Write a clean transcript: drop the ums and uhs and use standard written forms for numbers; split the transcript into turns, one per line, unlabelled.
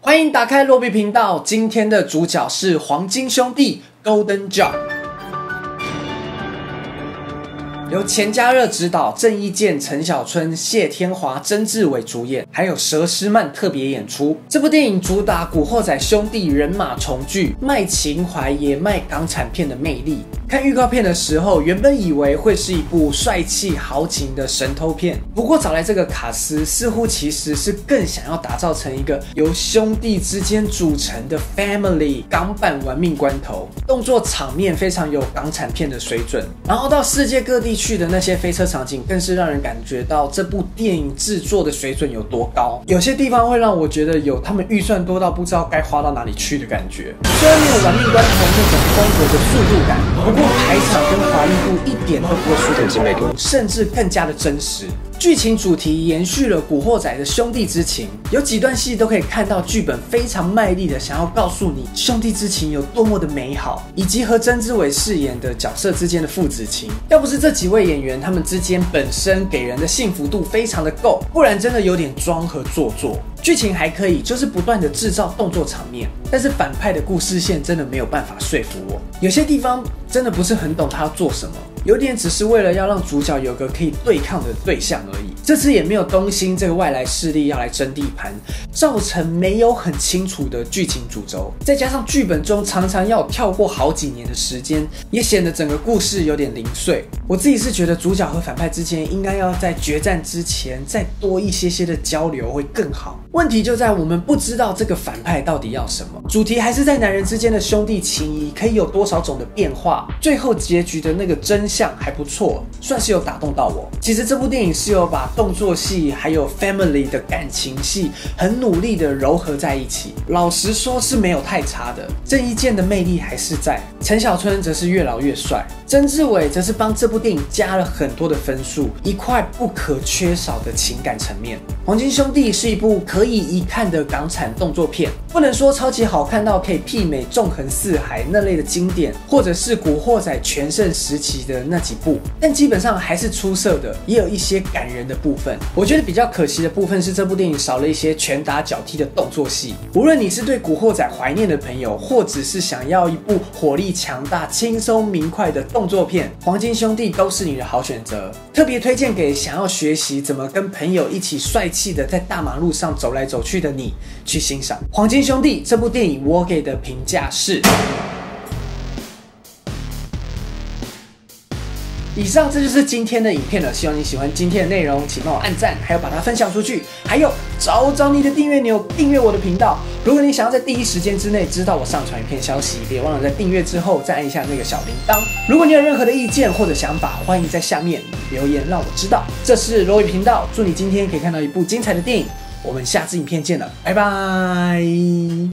欢迎打开罗比频道，今天的主角是黄金兄弟 Golden Job。由钱嘉乐执导，郑伊健、陈小春、谢天华、曾志伟主演，还有佘诗曼特别演出。这部电影主打古惑仔兄弟人马重聚，卖情怀也卖港产片的魅力。看预告片的时候，原本以为会是一部帅气豪情的神偷片，不过找来这个卡司，似乎其实是更想要打造成一个由兄弟之间组成的 family 港版玩命关头，动作场面非常有港产片的水准，然后到世界各地去的那些飞车场景，更是让人感觉到这部电影制作的水准有多高。有些地方会让我觉得有他们预算多到不知道该花到哪里去的感觉。虽然没有玩命关头那种风格的速度感，不过排场跟华丽度一点都不会输给精美度，甚至更加的真实。剧情主题延续了古惑仔的兄弟之情，有几段戏都可以看到剧本非常卖力的想要告诉你兄弟之情有多么的美好，以及和曾志伟饰演的角色之间的父子情。要不是这几位演员他们之间本身给人的幸福度非常的够，不然真的有点装和做作。剧情还可以，就是不断的制造动作场面，但是反派的故事线真的没有办法说服我，有些地方真的不是很懂他要做什么，有点只是为了要让主角有个可以对抗的对象而已。这次也没有东兴这个外来势力要来争地盘，造成没有很清楚的剧情主轴，再加上剧本中常常要跳过好几年的时间，也显得整个故事有点零碎。我自己是觉得主角和反派之间应该要在决战之前再多一些的交流会更好。问题就在我们不知道这个反派到底要什么，主题还是在男人之间的兄弟情谊可以有多少种的变化，最后结局的那个真相还不错，算是有打动到我。其实这部电影是有把动作戏还有 family 的感情戏很努力的糅合在一起，老实说是没有太差的。郑伊健的魅力还是在，陈小春则是越老越帅，曾志伟则是帮这部电影加了很多的分数，一块不可缺少的情感层面。黄金兄弟是一部可以一看的港产动作片，不能说超级好看到可以媲美纵横四海那类的经典，或者是古惑仔全盛时期的那几部，但基本上还是出色的，也有一些感人的部分。我觉得比较可惜的部分是这部电影少了一些拳打脚踢的动作戏。无论你是对古惑仔怀念的朋友，或者是想要一部火力强大、轻松明快的动作片，黄金兄弟都是你的好选择。特别推荐给想要学习怎么跟朋友一起帅气的在大马路上走来走去的你去欣赏。黄金兄弟这部电影我给的评价是，以上这就是今天的影片了，希望你喜欢今天的内容，请帮我按赞，还有把它分享出去，还有找你的订阅钮，订阅我的频道。如果你想要在第一时间之内知道我上传影片消息，别忘了在订阅之后再按一下那个小铃铛。如果你有任何的意见或者想法，欢迎在下面留言让我知道。这是罗宇频道，祝你今天可以看到一部精彩的电影，我们下次影片见了，拜拜。